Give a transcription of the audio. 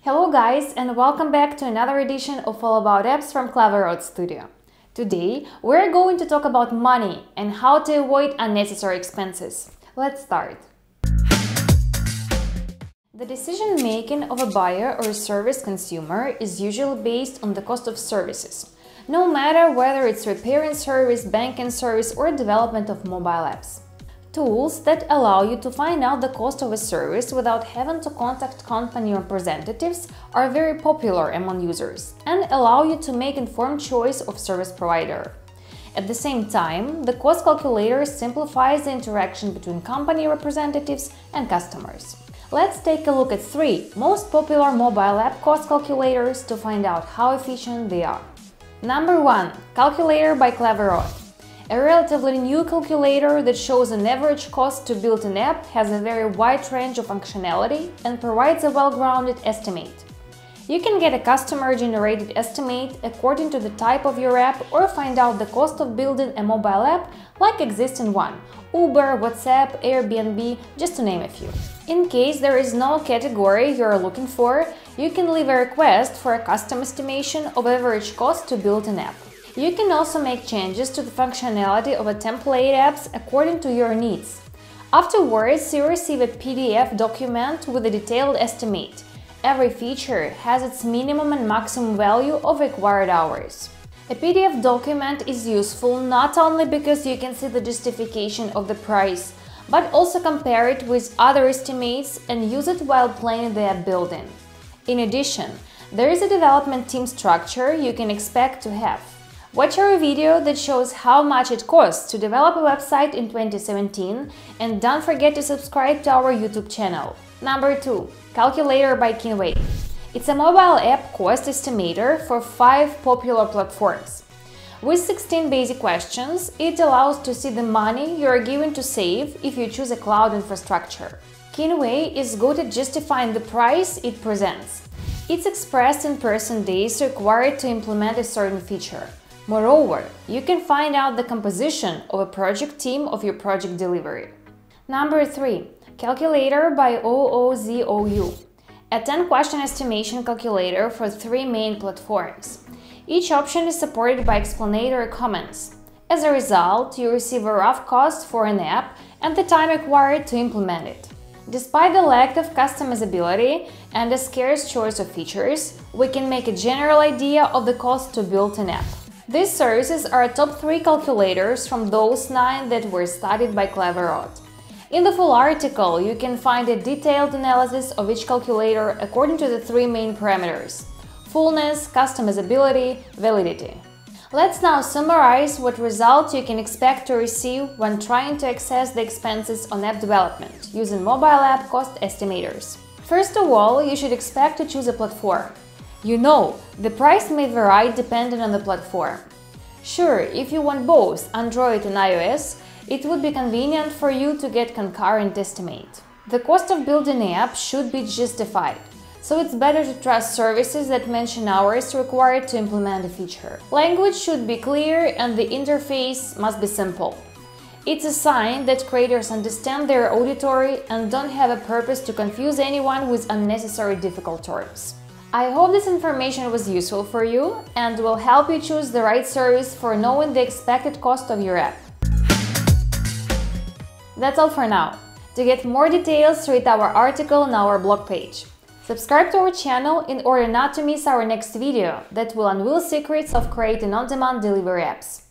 Hello guys, and welcome back to another edition of All About Apps from Clever Road Studio. Today we're going to talk about money and how to avoid unnecessary expenses. Let's start. The decision-making of a buyer or service consumer is usually based on the cost of services, no matter whether it's repairing service, banking service, or development of mobile apps. Tools that allow you to find out the cost of a service without having to contact company representatives are very popular among users and allow you to make informed choice of service provider. At the same time, the cost calculator simplifies the interaction between company representatives and customers. Let's take a look at 3 most popular mobile app cost calculators to find out how efficient they are. Number 1. Calculator by Cleverot. A relatively new calculator that shows an average cost to build an app, has a very wide range of functionality and provides a well-grounded estimate. You can get a customer-generated estimate according to the type of your app or find out the cost of building a mobile app like existing one – Uber, WhatsApp, Airbnb, just to name a few. In case there is no category you are looking for, you can leave a request for a custom estimation of average cost to build an app. You can also make changes to the functionality of a template apps according to your needs. Afterwards, you receive a PDF document with a detailed estimate. Every feature has its minimum and maximum value of required hours. A PDF document is useful not only because you can see the justification of the price, but also compare it with other estimates and use it while planning the app building. In addition, there is a development team structure you can expect to have. Watch our video that shows how much it costs to develop a website in 2017 and don't forget to subscribe to our YouTube channel. Number 2. Calculator by Kinway. It's a mobile app cost estimator for 5 popular platforms. With 16 basic questions, it allows to see the money you are given to save if you choose a cloud infrastructure. Kinway is good at justifying the price it presents. It's expressed in person days required to implement a certain feature. Moreover, you can find out the composition of a project team of your project delivery. Number 3. Calculator by OOZOU. A 10-question estimation calculator for 3 main platforms. Each option is supported by explanatory comments. As a result, you receive a rough cost for an app and the time required to implement it. Despite the lack of customizability and a scarce choice of features, we can make a general idea of the cost to build an app. These services are top 3 calculators from those 9 that were studied by Cleverot. In the full article, you can find a detailed analysis of each calculator according to the 3 main parameters – fullness, customizability, validity. Let's now summarize what results you can expect to receive when trying to access the expenses on app development using mobile app cost estimators. First of all, you should expect to choose a platform. You know, the price may vary depending on the platform. Sure, if you want both Android and iOS, it would be convenient for you to get concurrent estimate. The cost of building an app should be justified, so it's better to trust services that mention hours required to implement a feature. Language should be clear and the interface must be simple. It's a sign that creators understand their auditory and don't have a purpose to confuse anyone with unnecessary difficult terms. I hope this information was useful for you and will help you choose the right service for knowing the expected cost of your app. That's all for now. To get more details, read our article on our blog page. Subscribe to our channel in order not to miss our next video that will unveil secrets of creating on-demand delivery apps.